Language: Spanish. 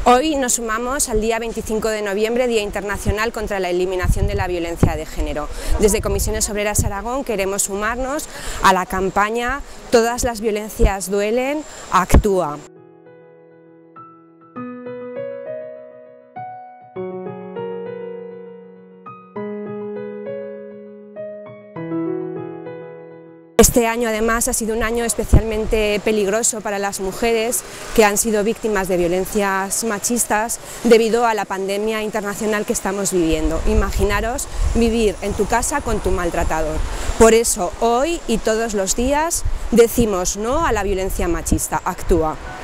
Hoy nos sumamos al día 25 de noviembre, Día Internacional contra la Eliminación de la Violencia de Género. Desde Comisiones Obreras Aragón queremos sumarnos a la campaña Todas las violencias duelen, actúa. Este año además ha sido un año especialmente peligroso para las mujeres que han sido víctimas de violencias machistas debido a la pandemia internacional que estamos viviendo. Imaginaros vivir en tu casa con tu maltratador. Por eso hoy y todos los días decimos no a la violencia machista, actúa.